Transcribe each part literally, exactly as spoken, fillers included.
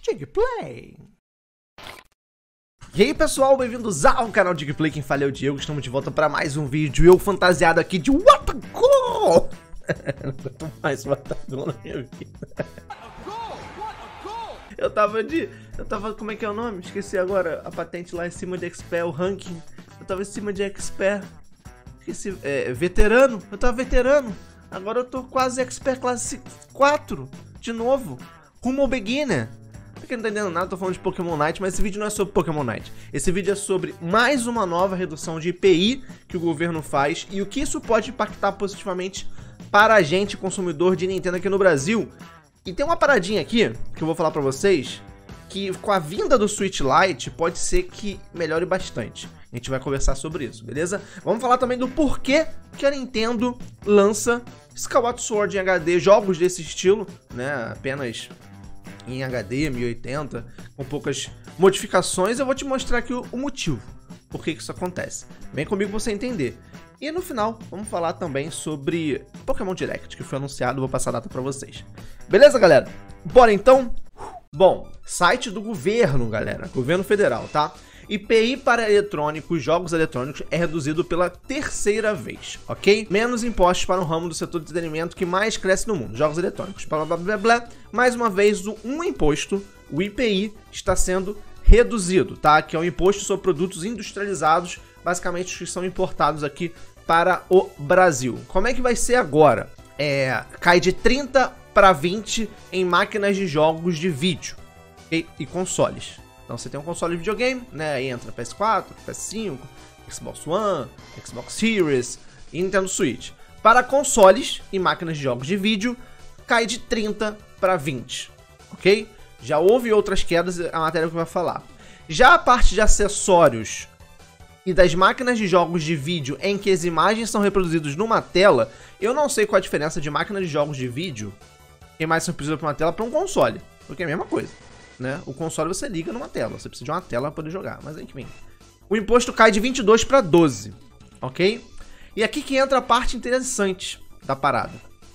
Digplay. E aí pessoal, bem-vindos ao canal Digplay, quem fala é o Diego, estamos de volta para mais um vídeo, eu fantasiado aqui de Watago! Não aguento mais Watago na minha vida. Eu tava de... eu tava, como é que é o nome? Esqueci agora a patente lá em cima de Expert, o ranking. Eu tava em cima de Expert, esqueci, é, veterano, eu tava veterano. Agora eu tô quase Expert classe quatro, de novo, rumo ao beginner. Pra quem não tá entendendo nada, eu tô falando de Pokémon Night, mas esse vídeo não é sobre Pokémon Night. Esse vídeo é sobre mais uma nova redução de I P I que o governo faz e o que isso pode impactar positivamente para a gente, consumidor de Nintendo aqui no Brasil. E tem uma paradinha aqui, que eu vou falar pra vocês, que com a vinda do Switch Lite, pode ser que melhore bastante. A gente vai conversar sobre isso, beleza? Vamos falar também do porquê que a Nintendo lança Skyward Sword em H D, jogos desse estilo, né, apenas em H D, mil e oitenta, com poucas modificações. Eu vou te mostrar aqui o, o motivo, por que que isso acontece. Vem comigo pra você entender. E no final, vamos falar também sobre Pokémon Direct, que foi anunciado, vou passar a data pra vocês. Beleza, galera? Bora então? Bom, site do governo, galera, governo federal, tá? I P I para eletrônicos, jogos eletrônicos, é reduzido pela terceira vez, ok? Menos impostos para o ramo do setor de entretenimento que mais cresce no mundo, jogos eletrônicos, blá blá blá blá. Mais uma vez, um imposto, o I P I, está sendo reduzido, tá? Que é um imposto sobre produtos industrializados, basicamente os que são importados aqui para o Brasil. Como é que vai ser agora? É, cai de trinta para vinte em máquinas de jogos de vídeo, okay? E consoles. Então você tem um console de videogame, né? Aí entra P S quatro, P S cinco, Xbox One, Xbox Series e Nintendo Switch. Para consoles e máquinas de jogos de vídeo, cai de trinta para vinte, ok? Já houve outras quedas, a matéria que vai falar. Já a parte de acessórios e das máquinas de jogos de vídeo em que as imagens são reproduzidas numa tela, eu não sei qual a diferença de máquina de jogos de vídeo que mais são reproduzidas para uma tela para um console, porque é a mesma coisa. Né? O console você liga numa tela, você precisa de uma tela para poder jogar, mas enfim. O imposto cai de vinte e dois para doze, ok? E aqui que entra a parte interessante da parada.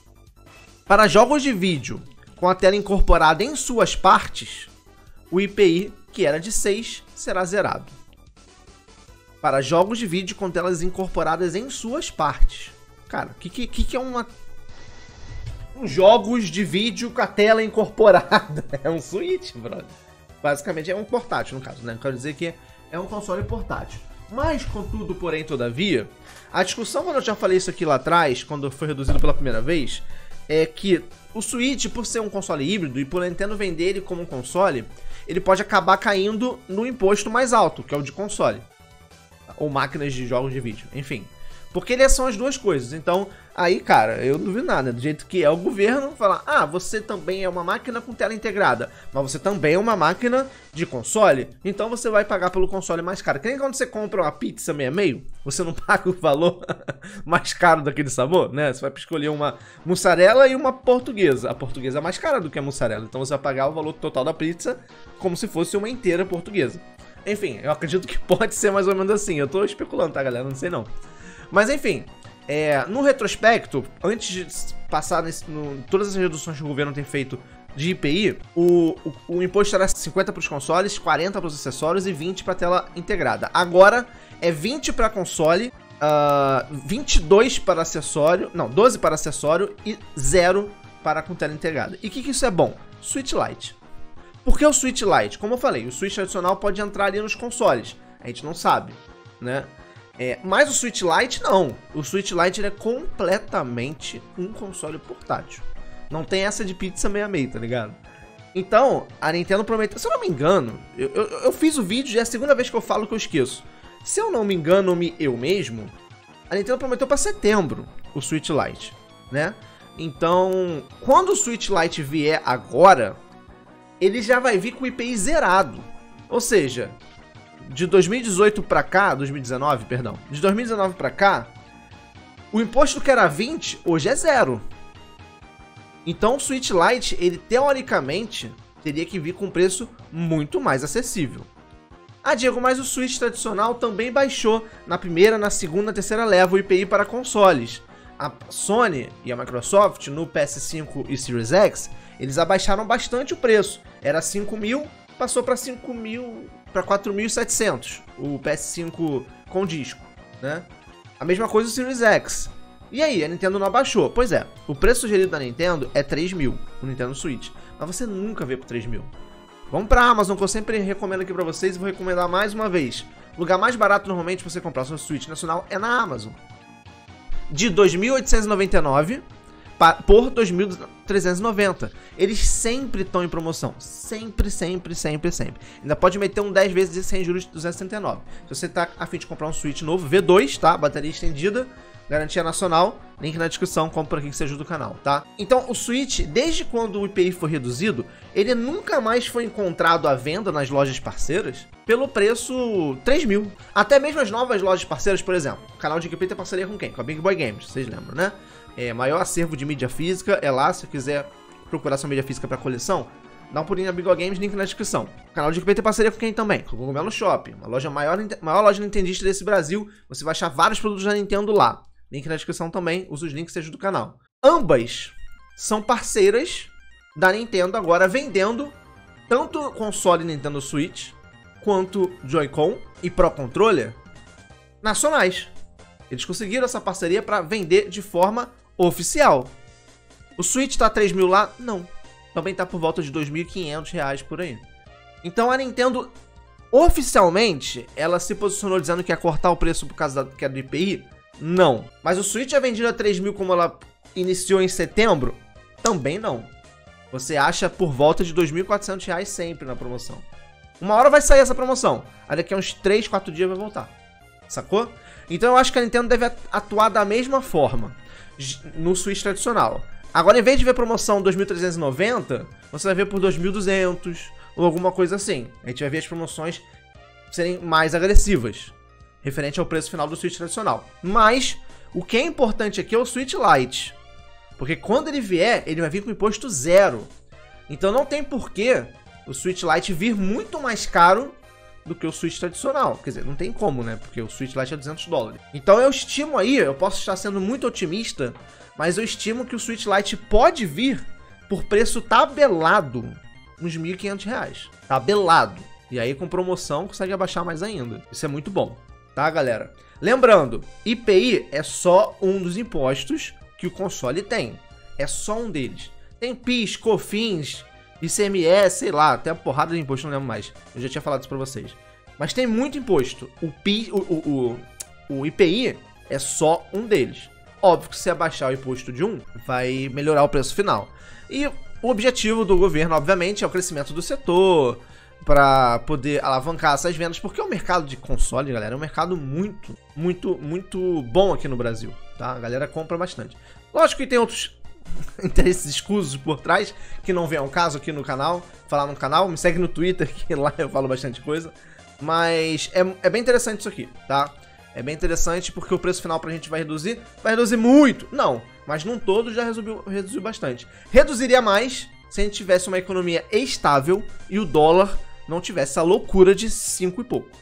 Para jogos de vídeo com a tela incorporada em suas partes, o I P I, que era de seis, será zerado. Para jogos de vídeo com telas incorporadas em suas partes. Cara, o que, que, que é uma... jogos de vídeo com a tela incorporada? É um Switch, brother. Basicamente é um portátil, no caso, né? Quero dizer que é um console portátil. Mas, contudo, porém, todavia, a discussão, quando eu já falei isso aqui lá atrás, quando foi reduzido pela primeira vez, é que o Switch, por ser um console híbrido e por a Nintendo vender ele como um console, ele pode acabar caindo no imposto mais alto, que é o de console. Ou máquinas de jogos de vídeo, enfim. Porque eles são as duas coisas, então, aí, cara, eu não duvido nada, né? Do jeito que é o governo falar, ah, você também é uma máquina com tela integrada, mas você também é uma máquina de console, então você vai pagar pelo console mais caro. Que nem quando você compra uma pizza meia meio, você não paga o valor mais caro daquele sabor, né? Você vai escolher uma mussarela e uma portuguesa. A portuguesa é mais cara do que a mussarela, então você vai pagar o valor total da pizza como se fosse uma inteira portuguesa. Enfim, eu acredito que pode ser mais ou menos assim, eu tô especulando, tá, galera? Não sei não. Mas enfim, é, no retrospecto, antes de passar nesse, no, todas as reduções que o governo tem feito de I P I, o, o, o imposto era cinquenta para os consoles, quarenta para os acessórios e vinte para a tela integrada. Agora é vinte para console, uh, vinte e dois para acessório, não, doze para acessório e zero para com tela integrada. E o que, que isso é bom? Switch Lite. Por que o Switch Lite? Como eu falei, o Switch tradicional pode entrar ali nos consoles, a gente não sabe, né? É, mas o Switch Lite não, o Switch Lite ele é completamente um console portátil. Não tem essa de pizza meia meia, tá ligado? Então, a Nintendo prometeu, se eu não me engano, eu, eu, eu fiz o vídeo e é a segunda vez que eu falo que eu esqueço. Se eu não me engano me eu mesmo, a Nintendo prometeu para setembro o Switch Lite, né? Então, quando o Switch Lite vier agora, ele já vai vir com o I P I zerado. Ou seja, de dois mil e dezoito pra cá, dois mil e dezenove, perdão, de dois mil e dezenove pra cá, o imposto que era vinte, hoje é zero. Então o Switch Lite, ele teoricamente, teria que vir com um preço muito mais acessível. Ah, Diego, mas o Switch tradicional também baixou na primeira, na segunda, na terceira leva o I P I para consoles. A Sony e a Microsoft no P S cinco e Series X, eles abaixaram bastante o preço. Era cinco mil, passou para cinco mil, para quatro mil e setecentos, o P S cinco com disco, né? A mesma coisa o Series X. E aí, a Nintendo não abaixou? Pois é, o preço sugerido da Nintendo é três mil, o Nintendo Switch. Mas você nunca vê por três mil. Vamos pra Amazon, que eu sempre recomendo aqui pra vocês e vou recomendar mais uma vez. O lugar mais barato normalmente pra você comprar seu Switch nacional é na Amazon. De dois mil oitocentos e noventa e nove por dois mil trezentos e noventa. Eles sempre estão em promoção. Sempre, sempre, sempre, sempre. Ainda pode meter um dez vezes de sem juros de duzentos e setenta e nove. Se você tá a fim de comprar um Switch novo, V dois, tá? Bateria estendida, garantia nacional, link na descrição, compra aqui que você ajuda o canal, tá? Então, o Switch, desde quando o I P I foi reduzido, ele nunca mais foi encontrado à venda nas lojas parceiras pelo preço três mil. Até mesmo as novas lojas parceiras, por exemplo, o canal de gameplay tem parceria com quem? Com a Big Boy Games, vocês lembram, né? É, maior acervo de mídia física é lá, se quiser procurar sua mídia física para coleção, dá um pulinho na Big Boy Games, link na descrição. O canal de gameplay tem parceria com quem também? Com o Cogumelo Shop, uma loja maior, maior loja nintendista desse Brasil, você vai achar vários produtos da Nintendo lá. Link na descrição também, usa os links e ajuda o canal. Ambas são parceiras da Nintendo agora vendendo tanto o console Nintendo Switch quanto Joy-Con e Pro Controller nacionais. Eles conseguiram essa parceria para vender de forma oficial. O Switch tá três mil lá? Não. Também tá por volta de dois mil e quinhentos reais por aí. Então a Nintendo, oficialmente, ela se posicionou dizendo que ia cortar o preço por causa da queda do I P I? Não. Mas o Switch é vendido a três mil como ela iniciou em setembro? Também não. Você acha por volta de dois mil e quatrocentos reais sempre na promoção. Uma hora vai sair essa promoção. Aí daqui a uns três, quatro dias vai voltar. Sacou? Então eu acho que a Nintendo deve atuar da mesma forma no Switch tradicional. Agora, em vez de ver promoção dois mil trezentos e noventa, você vai ver por dois mil e duzentos ou alguma coisa assim. A gente vai ver as promoções serem mais agressivas, referente ao preço final do Switch tradicional. Mas o que é importante aqui é o Switch Lite, porque quando ele vier, ele vai vir com imposto zero. Então não tem porquê o Switch Lite vir muito mais caro do que o Switch tradicional. Quer dizer, não tem como, né? Porque o Switch Lite é duzentos dólares. Então eu estimo aí, eu posso estar sendo muito otimista, mas eu estimo que o Switch Lite pode vir por preço tabelado, uns mil e quinhentos reais. Tabelado. E aí com promoção consegue abaixar mais ainda. Isso é muito bom, tá, galera? Lembrando, I P I é só um dos impostos que o console tem. É só um deles. Tem P I S, COFINS, I C M S, sei lá, até a porrada de imposto, não lembro mais. Eu já tinha falado isso pra vocês. Mas tem muito imposto. O, P I, o, o, o, o I P I é só um deles. Óbvio que se abaixar o imposto de um, vai melhorar o preço final. E o objetivo do governo, obviamente, é o crescimento do setor, para poder alavancar essas vendas, porque o mercado de console, galera, é um mercado muito, muito, muito bom aqui no Brasil, tá? A galera compra bastante. Lógico que tem outros interesses escusos por trás, que não vem ao caso aqui no canal, falar no canal, me segue no Twitter, que lá eu falo bastante coisa, mas é, é bem interessante isso aqui, tá? É bem interessante porque o preço final pra gente vai reduzir, vai reduzir muito, não, mas num todo já reduziu, reduziu bastante. Reduziria mais se a gente tivesse uma economia estável e o dólar não tivesse essa loucura de cinco e pouco.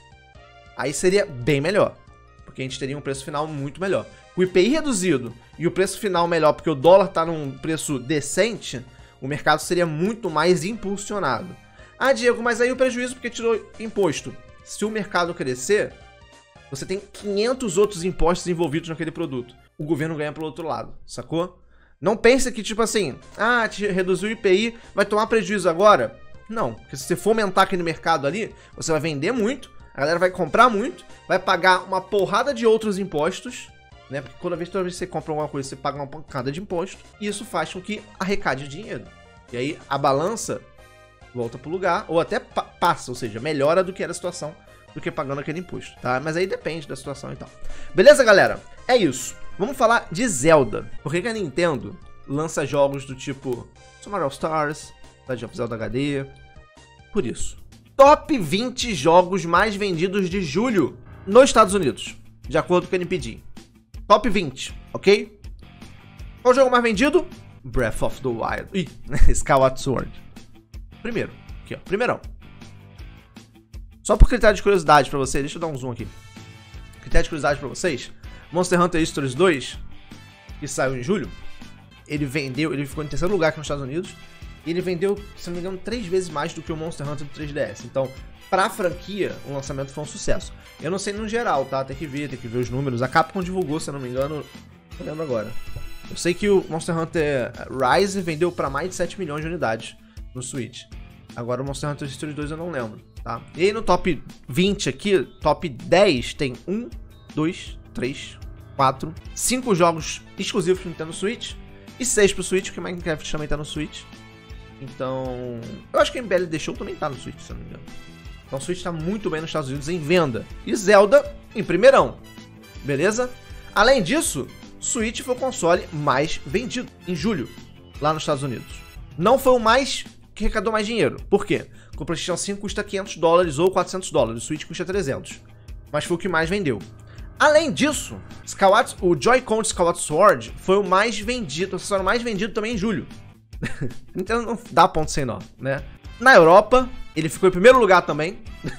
Aí seria bem melhor, porque a gente teria um preço final muito melhor. O I P I reduzido e o preço final melhor, porque o dólar tá num preço decente, o mercado seria muito mais impulsionado. Ah, Diego, mas aí o prejuízo porque tirou imposto. Se o mercado crescer, você tem quinhentos outros impostos envolvidos naquele produto. O governo ganha pro outro lado, sacou? Não pense que, tipo assim, ah, te reduziu o I P I, vai tomar prejuízo agora? Não, porque se você fomentar aquele mercado ali, você vai vender muito, a galera vai comprar muito, vai pagar uma porrada de outros impostos, né? Porque toda vez, toda vez que você compra alguma coisa, você paga uma pancada de imposto, e isso faz com que arrecade dinheiro. E aí a balança volta pro lugar, ou até pa passa, ou seja, melhora do que era a situação do que pagando aquele imposto, tá? Mas aí depende da situação e tal. Beleza, galera? É isso. Vamos falar de Zelda. Por que que a Nintendo lança jogos do tipo Super All Stars, Legend of Zelda H D? Por isso. Top vinte jogos mais vendidos de julho nos Estados Unidos, de acordo com o N P D. Top vinte, ok? Qual o jogo mais vendido? Breath of the Wild. Ih, Skyward Sword. Primeiro. Aqui, ó. Primeirão. Só por critério de curiosidade pra vocês, deixa eu dar um zoom aqui. Critério de curiosidade pra vocês. Monster Hunter Stories dois que saiu em julho, ele vendeu, ele ficou em terceiro lugar aqui nos Estados Unidos, e ele vendeu, se não me engano, três vezes mais do que o Monster Hunter do três D S. Então, pra franquia, o lançamento foi um sucesso. Eu não sei no geral, tá? Tem que ver, tem que ver os números. A Capcom divulgou, se eu não me engano, não lembro agora. Eu sei que o Monster Hunter Rise vendeu pra mais de sete milhões de unidades no Switch. Agora o Monster Hunter Stories dois eu não lembro, tá? E aí no top vinte aqui, top dez, tem um, dois, três, quatro, cinco jogos exclusivos pro Nintendo Switch e seis pro Switch, porque Minecraft também tá no Switch. Então, eu acho que a M B L The Show também tá no Switch, se eu não me engano. Então o Switch tá muito bem nos Estados Unidos em venda. E Zelda em primeirão, beleza? Além disso, Switch foi o console mais vendido em julho, lá nos Estados Unidos. Não foi o mais que arrecadou mais dinheiro. Por quê? Porque o PlayStation cinco custa quinhentos dólares ou quatrocentos dólares, o Switch custa trezentos. Mas foi o que mais vendeu. Além disso, Skyward, o Joy-Con de Skyward Sword foi o mais vendido, o acessório mais vendido também em julho. Então não dá ponto sem nó, né? Na Europa, ele ficou em primeiro lugar também.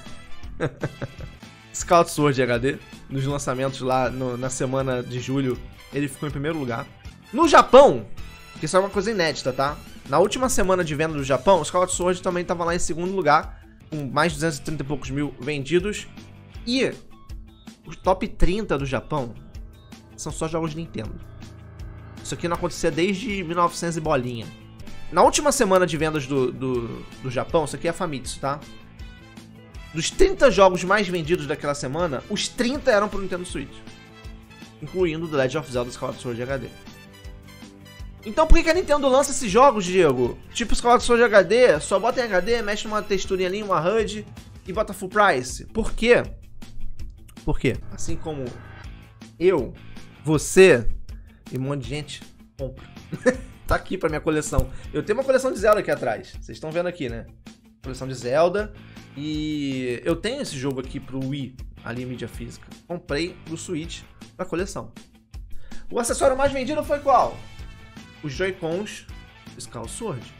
Skyward Sword H D, nos lançamentos lá no, na semana de julho, ele ficou em primeiro lugar. No Japão, que isso é uma coisa inédita, tá? Na última semana de venda do Japão, o Skyward Sword também estava lá em segundo lugar, com mais de duzentos e trinta e poucos mil vendidos. E os top trinta do Japão são só jogos de Nintendo. Isso aqui não acontecia desde mil e novecentos e bolinha. Na última semana de vendas do, do, do Japão, isso aqui é Famitsu, tá? Dos trinta jogos mais vendidos daquela semana, os trinta eram pro Nintendo Switch. Incluindo The Legend of Zelda Skyward Sword H D. Então por que, que a Nintendo lança esses jogos, Diego? Tipo Skyward Sword H D, só bota em H D, mexe numa texturinha ali, uma H U D e bota full price. Por quê? Por quê? Assim como eu, você e um monte de gente compra. Tá aqui pra minha coleção. Eu tenho uma coleção de Zelda aqui atrás. Vocês estão vendo aqui, né? Coleção de Zelda. E eu tenho esse jogo aqui pro Wii, ali em mídia física. Comprei pro Switch pra coleção. O acessório mais vendido foi qual? Os Joy-Cons Skyward Sword.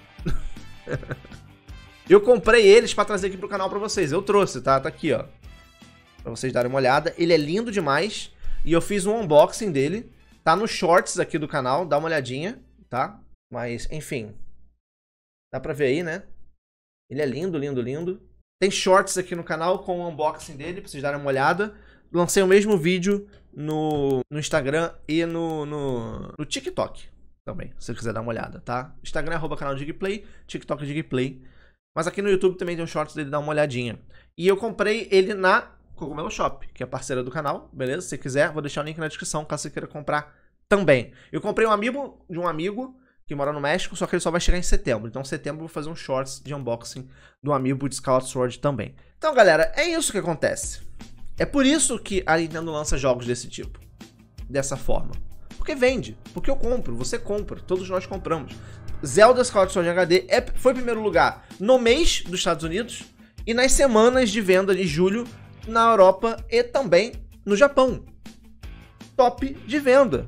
Eu comprei eles pra trazer aqui pro canal pra vocês. Eu trouxe, tá? Tá aqui, ó. Pra vocês darem uma olhada. Ele é lindo demais. E eu fiz um unboxing dele. Tá nos shorts aqui do canal. Dá uma olhadinha, tá? Mas, enfim. Dá pra ver aí, né? Ele é lindo, lindo, lindo. Tem shorts aqui no canal com o unboxing dele, pra vocês darem uma olhada. Lancei o mesmo vídeo no, no Instagram e no, no, no TikTok também, se você quiser dar uma olhada, tá? Instagram é arroba canal Digplay, TikTok é Digplay. Mas aqui no YouTube também tem um shorts dele, dá uma olhadinha. E eu comprei ele na Cogumelo Shop, que é parceira do canal, beleza? Se você quiser, vou deixar o link na descrição, caso você queira comprar também. Eu comprei um amiibo de um amigo que mora no México, só que ele só vai chegar em setembro. Então, em setembro, eu vou fazer um shorts de unboxing do amiibo de Skyward Sword também. Então, galera, é isso que acontece. É por isso que a Nintendo lança jogos desse tipo. Dessa forma. Porque vende. Porque eu compro. Você compra. Todos nós compramos. Zelda Skyward Sword H D é, foi primeiro lugar no mês dos Estados Unidos e nas semanas de venda de julho na Europa e também no Japão. Top de venda.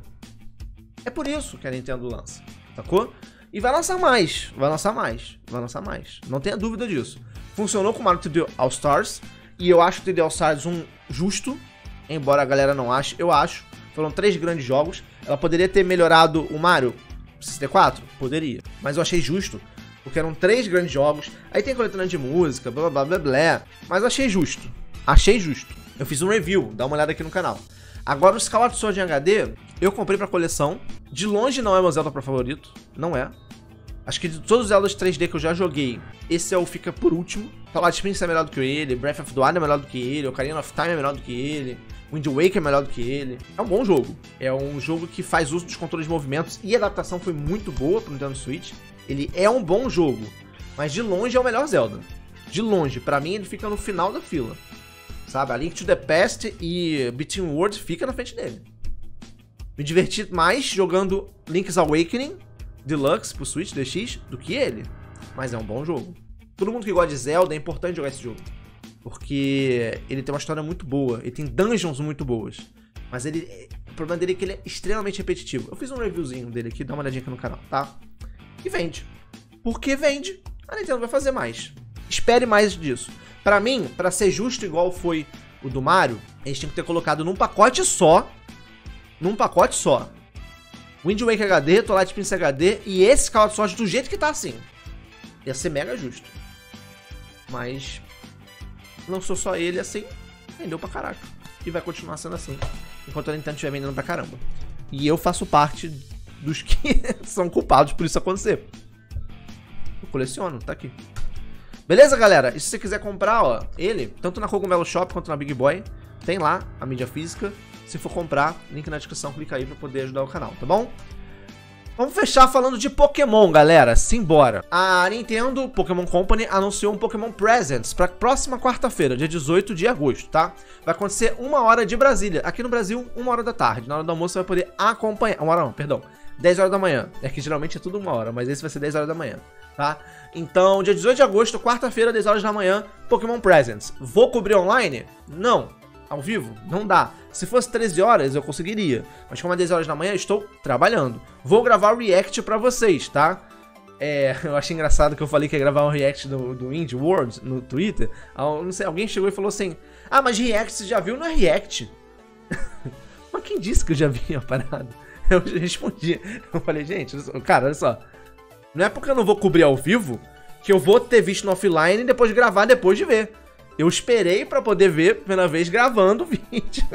É por isso que a Nintendo lança. Sacou? E vai lançar mais, vai lançar mais, vai lançar mais. Não tenha dúvida disso. Funcionou com o Mario três D All Stars. E eu acho o três D All Stars um justo. Embora a galera não ache, eu acho. Foram três grandes jogos. Ela poderia ter melhorado o Mario sessenta e quatro? Poderia. Mas eu achei justo. Porque eram três grandes jogos. Aí tem coletânea de música, blá blá blá blá. Mas eu achei justo. Achei justo. Eu fiz um review, dá uma olhada aqui no canal. Agora o Skyward Sword em H D, eu comprei pra coleção. De longe não é meu Zelda favorito. Não é. Acho que de todos os Zeldas três D que eu já joguei, esse é o fica por último. Twilight Princess é melhor do que ele, Breath of the Wild é melhor do que ele, Ocarina of Time é melhor do que ele, Wind Waker é melhor do que ele. É um bom jogo. É um jogo que faz uso dos controles de movimentos e a adaptação foi muito boa pro Nintendo Switch. Ele é um bom jogo, mas de longe é o melhor Zelda. De longe. Pra mim ele fica no final da fila. Sabe? A Link to the Past e Between Worlds fica na frente dele. Me diverti mais jogando Link's Awakening Deluxe pro Switch D X do que ele. Mas é um bom jogo. Todo mundo que gosta de Zelda é importante jogar esse jogo. Porque ele tem uma história muito boa. Ele tem dungeons muito boas. Mas ele, o problema dele é que ele é extremamente repetitivo. Eu fiz um reviewzinho dele aqui, dá uma olhadinha aqui no canal, tá? E vende. Porque vende, a Nintendo vai fazer mais. Espere mais disso. Pra mim, pra ser justo igual foi o do Mario, eles tinham que ter colocado num pacote só. Num pacote só. Wind Waker H D, Twilight Princess H D e esse Skyward Sword do jeito que tá assim. Ia ser mega justo. Mas não sou só ele assim, vendeu pra caraca. E vai continuar sendo assim, enquanto a Nintendo estiver vendendo pra caramba. E eu faço parte dos que são culpados por isso acontecer. Eu coleciono, tá aqui. Beleza, galera? E se você quiser comprar, ó, ele, tanto na Cogumelo Shop quanto na Big Boy, tem lá a mídia física. Se for comprar, link na descrição, clica aí pra poder ajudar o canal, tá bom? Vamos fechar falando de Pokémon, galera. Simbora. A Nintendo Pokémon Company anunciou um Pokémon Presents pra próxima quarta-feira, dia dezoito de agosto, tá? Vai acontecer uma hora de Brasília. Aqui no Brasil, uma hora da tarde. Na hora do almoço você vai poder acompanhar. Uma hora não, perdão. dez horas da manhã. É que geralmente é tudo uma hora, mas esse vai ser dez horas da manhã, tá? Então, dia dezoito de agosto, quarta-feira, dez horas da manhã, Pokémon Presents. Vou cobrir online? Não. Ao vivo? Não dá. Se fosse treze horas, eu conseguiria. Mas como é dez horas da manhã, estou trabalhando. Vou gravar o react pra vocês, tá? É, eu achei engraçado que eu falei que ia gravar um react do, do Indie World no Twitter. Não sei, alguém chegou e falou assim: ah, mas react você já viu? Não é react. Mas quem disse que eu já vi a parada? Eu respondi. Eu falei, gente, cara, olha só. Não é porque eu não vou cobrir ao vivo que eu vou ter visto no offline e depois gravar depois de ver. Eu esperei pra poder ver pela vez gravando o vídeo.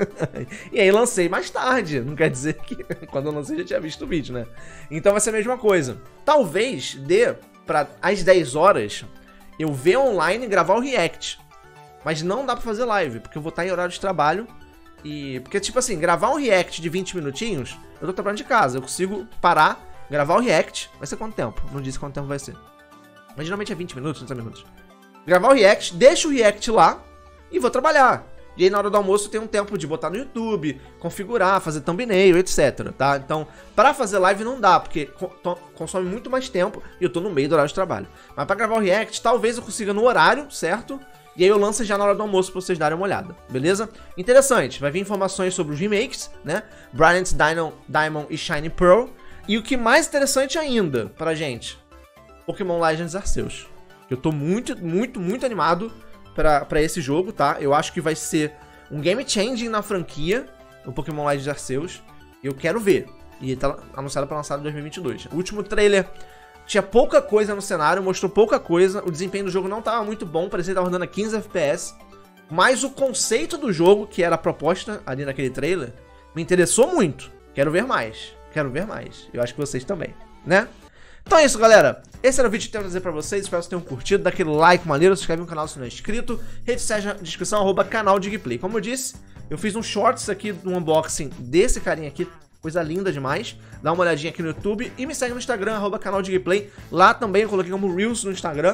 E aí lancei mais tarde. Não quer dizer que quando eu lancei já tinha visto o vídeo, né? Então vai ser a mesma coisa. Talvez dê pra às dez horas eu ver online e gravar o react. Mas não dá pra fazer live, porque eu vou estar em horário de trabalho. E porque tipo assim, gravar um react de vinte minutinhos, eu tô trabalhando de casa. Eu consigo parar, gravar o react. Vai ser quanto tempo? Não disse quanto tempo vai ser. Mas geralmente é vinte minutos, trinta minutos. Gravar o react, deixo o react lá e vou trabalhar. E aí na hora do almoço tem um tempo de botar no YouTube, configurar, fazer thumbnail, etc, tá? Então, pra fazer live não dá, porque consome muito mais tempo e eu tô no meio do horário de trabalho. Mas pra gravar o react, talvez eu consiga no horário, certo? E aí eu lanço já na hora do almoço pra vocês darem uma olhada, beleza? Interessante, vai vir informações sobre os remakes, né? Brilliant Diamond e Shiny Pearl. E o que mais interessante ainda pra gente, Pokémon Legends Arceus. Eu tô muito, muito, muito animado pra, pra esse jogo, tá? Eu acho que vai ser um game changing na franquia, o Pokémon Legends Arceus. Eu quero ver. E tá anunciado pra lançar em dois mil e vinte e dois. O último trailer tinha pouca coisa no cenário, mostrou pouca coisa. O desempenho do jogo não tava muito bom, parecia que tava rodando a quinze F P S. Mas o conceito do jogo, que era a proposta ali naquele trailer, me interessou muito. Quero ver mais. Quero ver mais. Eu acho que vocês também, né? Então é isso, galera. Esse era o vídeo que eu tenho a trazer pra vocês. Espero que vocês tenham curtido. Dá aquele like maneiro, se inscreve no canal se não é inscrito. Rede social na descrição, arroba canal Digplay. Como eu disse, eu fiz um shorts aqui do unboxing desse carinha aqui. Coisa linda demais. Dá uma olhadinha aqui no YouTube. E me segue no Instagram, arroba canal Digplay. Lá também eu coloquei como Reels no Instagram.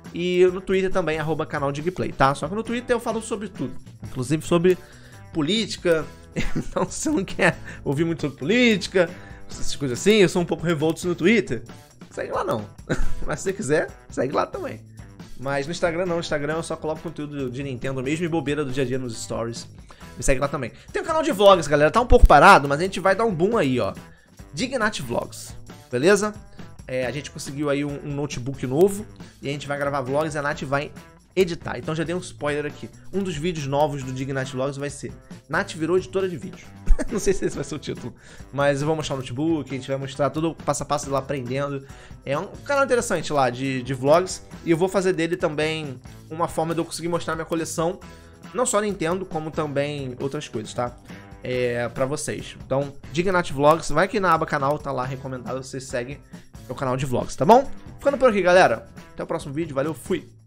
E no Twitter também, arroba canal Digplay, tá? Só que no Twitter eu falo sobre tudo. Inclusive sobre política. Então se você não quer ouvir muito sobre política, essas coisas assim, eu sou um pouco revolto no Twitter, segue lá não. Mas se você quiser, segue lá também. Mas no Instagram não, no Instagram eu só coloco conteúdo de Nintendo mesmo e bobeira do dia a dia nos stories. Me segue lá também. Tem um canal de vlogs, galera, tá um pouco parado, mas a gente vai dar um boom aí, ó. Dignat Vlogs, beleza? É, a gente conseguiu aí um, um notebook novo e a gente vai gravar vlogs e a Nath vai editar. Então já dei um spoiler aqui. Um dos vídeos novos do Dignat Vlogs vai ser Nath virou editora de vídeo. Não sei se esse vai ser o título, mas eu vou mostrar o notebook, a gente vai mostrar todo o passo a passo lá aprendendo. É um canal interessante lá de, de vlogs e eu vou fazer dele também uma forma de eu conseguir mostrar minha coleção, não só Nintendo, como também outras coisas, tá? É, pra vocês. Então, Dignat Vlogs, vai aqui na aba canal, tá lá recomendado, vocês seguem o canal de vlogs, tá bom? Ficando por aqui, galera. Até o próximo vídeo, valeu, fui!